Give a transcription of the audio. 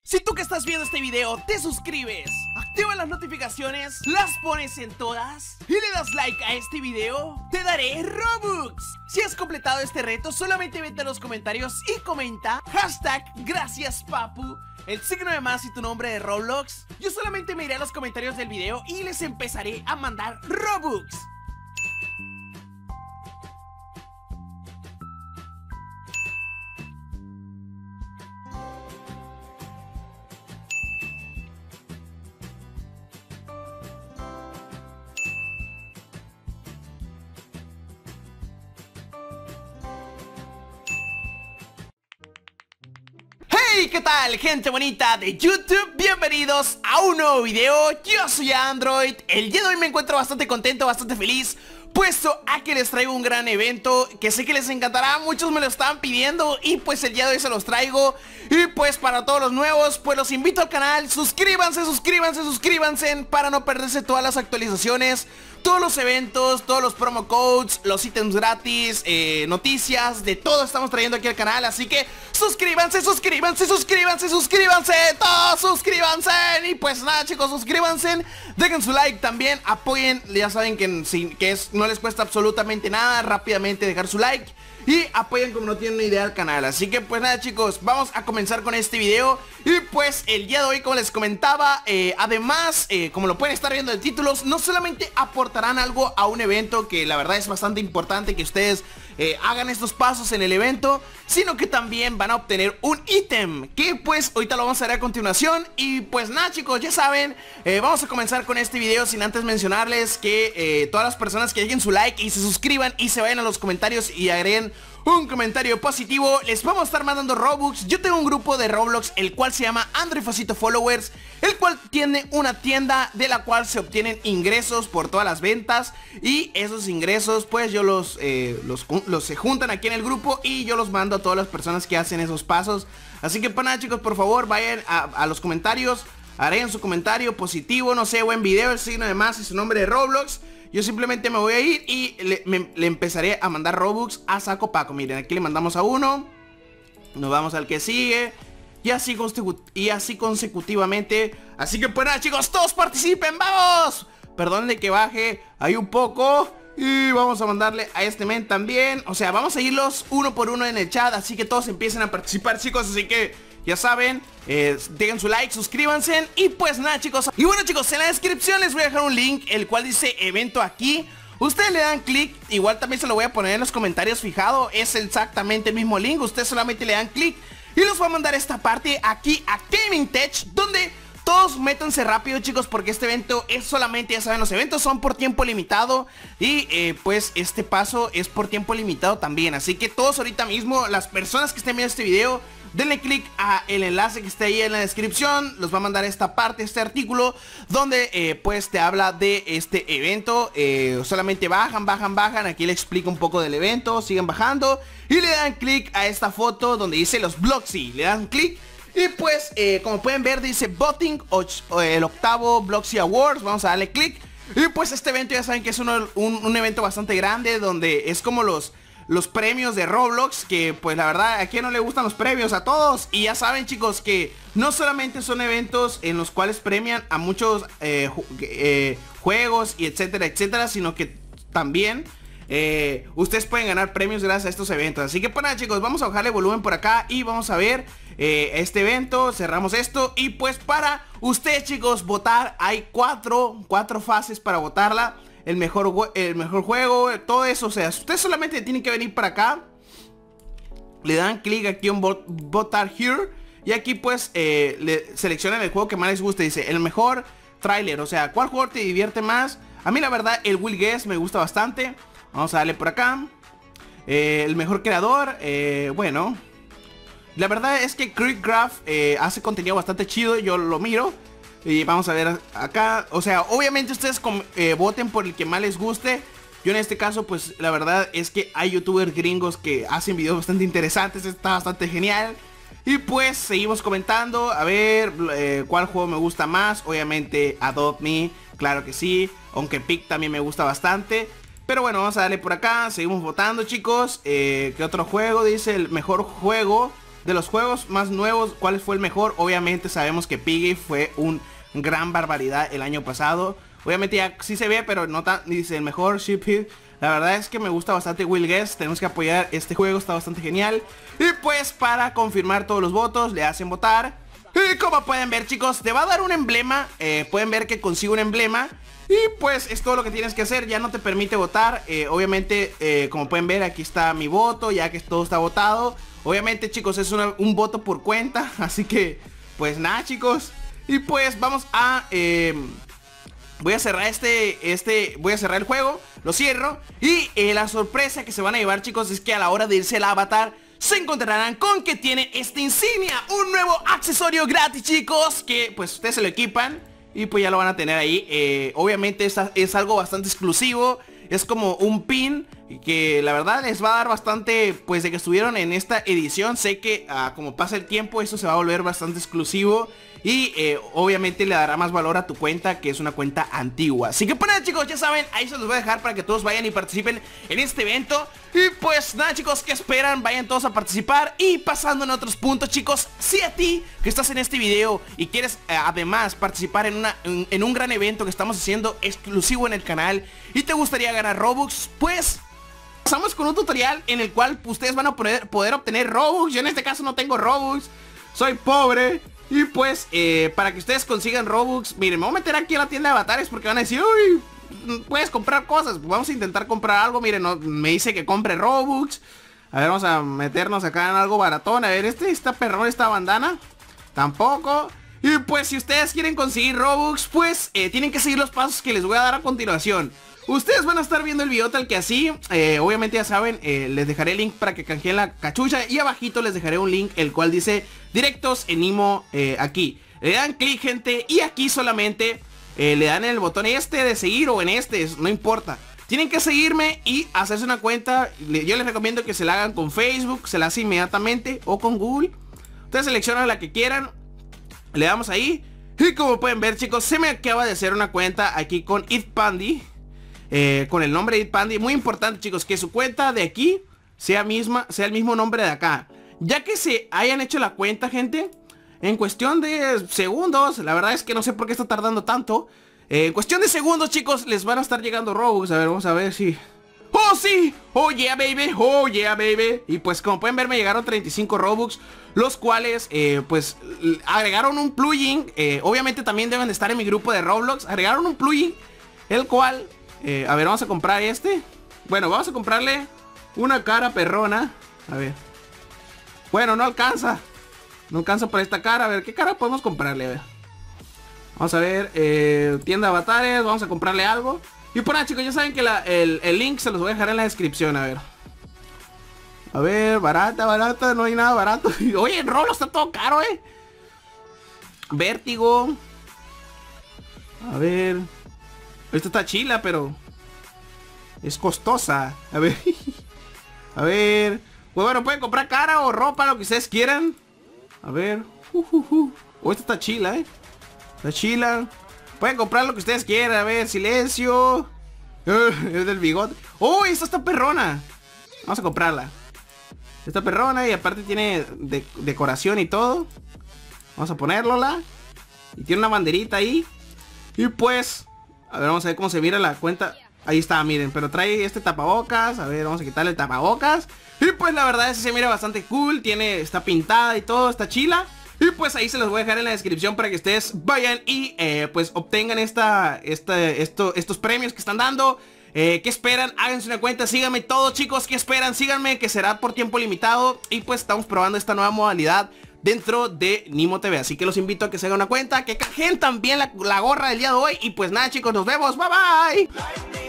Si tú que estás viendo este video te suscribes, activas las notificaciones, las pones en todas y le das like a este video, te daré Robux. Si has completado este reto, solamente vete a los comentarios y comenta #GraciasPapu, el signo de más y tu nombre de Roblox. Yo solamente me iré a los comentarios del video y les empezaré a mandar Robux. Hey, ¿qué tal, gente bonita de YouTube? Bienvenidos a un nuevo video. Yo soy Android. El día de hoy me encuentro bastante contento, bastante feliz, puesto a que les traigo un gran evento que sé que les encantará. Muchos me lo estaban pidiendo y pues el día de hoy se los traigo. Y pues para todos los nuevos, pues los invito al canal. Suscríbanse para no perderse todas las actualizaciones, todos los eventos, todos los promo codes, los ítems gratis, noticias, de todo estamos trayendo aquí al canal. Así que suscríbanse, todos suscríbanse. Y pues nada, chicos, suscríbanse, dejen su like también, apoyen. Ya saben que, no les cuesta absolutamente nada, rápidamente dejar su like y apoyen como no tienen una idea al canal. Así que pues nada, chicos, vamos a comenzar con este video. Y pues el día de hoy, como les comentaba, además, como lo pueden estar viendo en títulos, no solamente aportarán algo a un evento, que la verdad es bastante importante que ustedes hagan estos pasos en el evento, sino que también van a obtener un ítem, que pues ahorita lo vamos a ver a continuación. Y pues nada, chicos, ya saben, vamos a comenzar con este video sin antes mencionarles que todas las personas que dejen su like y se suscriban y se vayan a los comentarios y agreguen un comentario positivo, les vamos a estar mandando Robux. Yo tengo un grupo de Roblox, el cual se llama Android Facito Followers, el cual tiene una tienda de la cual se obtienen ingresos por todas las ventas. Y esos ingresos pues yo los se juntan aquí en el grupo y yo los mando a todas las personas que hacen esos pasos. Así que pues nada, chicos, por favor vayan a los comentarios, harén su comentario positivo, no sé, buen video, el signo de más y su nombre de Roblox. Yo simplemente me voy a ir y le empezaré a mandar Robux a saco paco. Miren, aquí le mandamos a uno, nos vamos al que sigue y así consecutivamente. Así que pues nada, chicos, todos participen, ¡vamos! Perdonen de que baje ahí un poco. Y vamos a mandarle a este men también. O sea, vamos a irlos uno por uno en el chat, así que todos empiecen a participar, chicos. Así que ya saben, dejen su like, suscríbanse. Y pues nada, chicos. Y bueno, chicos, en la descripción les voy a dejar un link, el cual dice evento aquí. Ustedes le dan clic, igual también se lo voy a poner en los comentarios fijado. Es exactamente el mismo link, ustedes solamente le dan clic y los va a mandar a esta parte aquí a Gaming Tech, donde todos métanse rápido, chicos, porque este evento es solamente, ya saben, los eventos son por tiempo limitado. Y pues este paso es por tiempo limitado también. Así que todos ahorita mismo, las personas que estén viendo este video, denle clic a el enlace que está ahí en la descripción. Los va a mandar a esta parte, este artículo, donde pues te habla de este evento. Solamente bajan. Aquí le explico un poco del evento. Siguen bajando y le dan clic a esta foto donde dice los Bloxy. Le dan clic y pues como pueden ver dice Voting, el octavo Bloxy Awards. Vamos a darle clic. Y pues este evento ya saben que es un evento bastante grande, donde es como los premios de Roblox, que pues la verdad, ¿a quién no le gustan los premios? A todos. Y ya saben, chicos, que no solamente son eventos en los cuales premian a muchos juegos y etcétera, sino que también ustedes pueden ganar premios gracias a estos eventos. Así que pues nada, chicos, vamos a bajarle volumen por acá y vamos a ver este evento. Cerramos esto y pues para ustedes, chicos, votar, hay cuatro fases para votarla. El mejor juego, todo eso. O sea, ustedes solamente tienen que venir para acá, le dan clic aquí en votar here y aquí pues le seleccionan el juego que más les guste. Dice el mejor tráiler, o sea, ¿cuál juego te divierte más? A mí la verdad el Will Guess me gusta bastante. Vamos a darle por acá. El mejor creador, bueno, la verdad es que Creekcraft hace contenido bastante chido, yo lo miro. Y vamos a ver acá, o sea, obviamente ustedes voten por el que más les guste. Yo en este caso, pues la verdad es que hay youtubers gringos que hacen videos bastante interesantes, está bastante genial. Y pues seguimos comentando, a ver cuál juego me gusta más. Obviamente Adopt Me, claro que sí, aunque Pick también me gusta bastante. Pero bueno, vamos a darle por acá, seguimos votando, chicos. ¿Qué otro juego? Dice el mejor juego. de los juegos más nuevos, ¿cuál fue el mejor? Obviamente sabemos que Piggy fue un gran barbaridad el año pasado. Obviamente ya sí se ve, pero no tan, dice el mejor Sheephead. La verdad es que me gusta bastante Will Guess. Tenemos que apoyar este juego, está bastante genial. Y pues para confirmar todos los votos, le hacen votar. Y como pueden ver, chicos, te va a dar un emblema. Pueden ver que consigo un emblema. Y pues es todo lo que tienes que hacer. Ya no te permite votar. Obviamente, como pueden ver, aquí está mi voto, ya que todo está votado. Obviamente, chicos, es un voto por cuenta. Así que, pues nada, chicos. Y pues vamos a... voy a cerrar voy a cerrar el juego. Lo cierro. Y la sorpresa que se van a llevar, chicos, es que a la hora de irse al avatar se encontrarán con que tiene esta insignia, un nuevo accesorio gratis, chicos, que pues ustedes se lo equipan y pues ya lo van a tener ahí. Obviamente es algo bastante exclusivo. Es como un pin que la verdad les va a dar bastante, pues de que estuvieron en esta edición. Sé que como pasa el tiempo esto se va a volver bastante exclusivo. Y obviamente le dará más valor a tu cuenta, que es una cuenta antigua. Así que pues nada, chicos, ya saben, ahí se los voy a dejar para que todos vayan y participen en este evento. Y pues nada, chicos, ¿qué esperan? Vayan todos a participar. Y pasando en otros puntos, chicos, si a ti que estás en este video y quieres además participar en un gran evento que estamos haciendo exclusivo en el canal y te gustaría ganar Robux, pues pasamos con un tutorial en el cual ustedes van a poder obtener Robux. Yo en este caso no tengo Robux, soy pobre. Y pues, para que ustedes consigan Robux, miren, me voy a meter aquí a la tienda de avatares porque van a decir, uy, puedes comprar cosas. Pues vamos a intentar comprar algo. Miren, me dice que compre Robux. A ver, vamos a meternos acá en algo baratón. A ver, esta perrón, esta bandana tampoco. Y pues si ustedes quieren conseguir Robux, pues tienen que seguir los pasos que les voy a dar a continuación. Ustedes van a estar viendo el video tal que así. Obviamente ya saben, les dejaré el link para que canjeen la cachucha. Y abajito les dejaré un link el cual dice directos en Nimo. Aquí le dan clic, gente, y aquí solamente le dan en el botón este de seguir o en este, no importa. Tienen que seguirme y hacerse una cuenta. Yo les recomiendo que se la hagan con Facebook, se la hacen inmediatamente, o con Google. Ustedes seleccionan la que quieran, le damos ahí. Y como pueden ver, chicos, se me acaba de hacer una cuenta aquí con EatPandy. Con el nombre de EatPandy. Muy importante, chicos, que su cuenta de aquí sea el mismo nombre de acá. Ya que se hayan hecho la cuenta, gente, en cuestión de segundos, la verdad es que no sé por qué está tardando tanto. En cuestión de segundos, chicos, les van a estar llegando Robux. A ver, vamos a ver si... ¡Oh, sí! ¡Oh, yeah, baby! ¡Oh, yeah, baby! Y pues como pueden ver, me llegaron 35 Robux, los cuales, pues, agregaron un plugin. Obviamente también deben de estar en mi grupo de Roblox. Agregaron un plugin, el cual... a ver, vamos a comprar este. Bueno, vamos a comprarle una cara perrona. A ver. Bueno, no alcanza. No alcanza para esta cara. A ver, ¿qué cara podemos comprarle? A ver. Vamos a ver, tienda de avatares. Vamos a comprarle algo. Y por nada, chicos, ya saben que el link se los voy a dejar en la descripción. A ver, barata. No hay nada barato. Oye, el Roblox está todo caro, Vértigo. A ver. Esta está chila, pero es costosa. A ver. A ver. Pues bueno, pueden comprar cara o ropa, lo que ustedes quieran. A ver. Oh, esta está chila, Está chila. Pueden comprar lo que ustedes quieran. A ver, silencio. Es del bigote. Oh, esta está perrona. Vamos a comprarla. Esta perrona y aparte tiene decoración y todo. Vamos a ponerla. Y tiene una banderita ahí. Y pues... a ver, vamos a ver cómo se mira la cuenta. Ahí está, miren, pero trae este tapabocas. A ver, vamos a quitarle el tapabocas. Y pues la verdad es que se mira bastante cool. Está pintada y todo, está chila. Y pues ahí se los voy a dejar en la descripción para que ustedes vayan y pues obtengan estos premios que están dando. ¿Qué esperan? Háganse una cuenta, síganme todos, chicos. ¿Qué esperan? Síganme, que será por tiempo limitado. Y pues estamos probando esta nueva modalidad dentro de Nimo TV. Así que los invito a que se hagan una cuenta, que canjeen también la gorra del día de hoy. Y pues nada, chicos, nos vemos, bye bye.